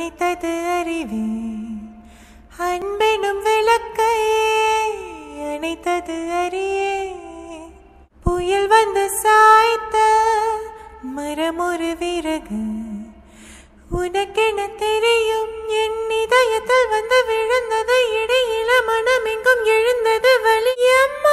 அணைத்தது அறிவே அன்பெனும் விளக்கை அணைத்தது அறியே புயல் வந்து சாய்த்த மரம் ஒரு விறகு உனக்கென தெரியும் என் இதயத்தில் வந்து விழுந்தது இடையில மனம் எங்கும் எழுந்தது வலியம்